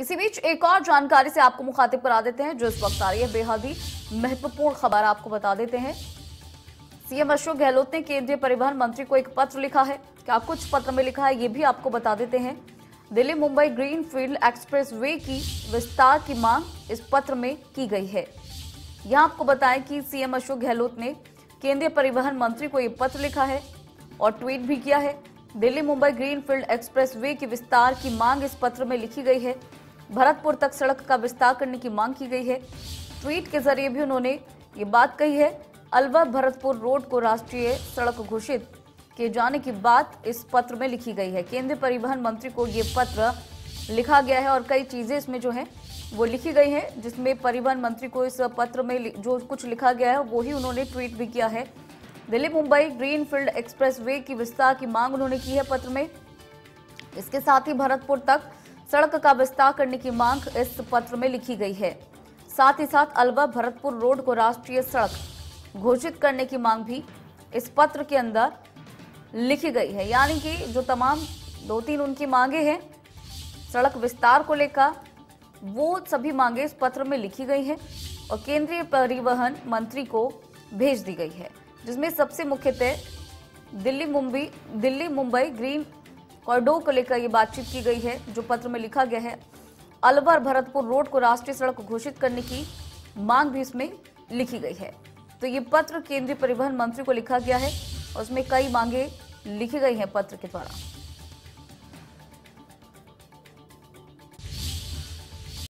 इसी बीच एक और जानकारी से आपको मुखातिब करा देते हैं जो इस वक्त आ रही है। बेहद ही महत्वपूर्ण खबर आपको बता देते हैं। सीएम अशोक गहलोत ने केंद्रीय परिवहन मंत्री को एक पत्र लिखा है। क्या कुछ पत्र में लिखा है ये भी आपको बता देते हैं। Delhi Mumbai greenfield expressway की विस्तार की मांग इस पत्र में की गई है। यहां आपको बताएं कि सीएम अशोक गहलोत ने केंद्रीय परिवहन मंत्री को यह पत्र लिखा है और ट्वीट भी किया है। Delhi Mumbai greenfield expressway की विस्तार की मांग इस पत्र में लिखी गई है। भरतपुर तक सड़क का विस्तार करने की मांग की गई है। ट्वीट के जरिए भी उन्होंने ये बात कही है। अलवर भरतपुर रोड को राष्ट्रीय सड़क घोषित किए जाने की बात इस पत्र में लिखी गई है। केंद्रीय परिवहन मंत्री को ये पत्र लिखा गया है और कई चीजें इसमें जो है वो लिखी गई है, जिसमें परिवहन मंत्री को इस पत्र में जो कुछ लिखा गया है वो ही उन्होंने ट्वीट भी किया है। Delhi Mumbai greenfield expressway की विस्तार की मांग उन्होंने की है पत्र में। इसके साथ ही भरतपुर तक सड़क का विस्तार करने की मांग इस पत्र में लिखी गई है। साथ ही साथ अलवर भरतपुर रोड को राष्ट्रीय सड़क घोषित करने की मांग भी इस पत्र के अंदर लिखी गई है। यानी कि जो तमाम 2-3 उनकी मांगे हैं सड़क विस्तार को लेकर, वो सभी मांगे इस पत्र में लिखी गई हैं और केंद्रीय परिवहन मंत्री को भेज दी गई है, जिसमें सबसे मुख्यतः दिल्ली मुंबई ग्रीन कॉरिडोर को लेकर ये बातचीत की गई है। जो पत्र में लिखा गया है, अलवर भरतपुर रोड को राष्ट्रीय सड़क घोषित करने की मांग भी इसमें लिखी गई है। तो ये पत्र केंद्रीय परिवहन मंत्री को लिखा गया है और उसमें कई मांगे लिखी गई हैं पत्र के द्वारा।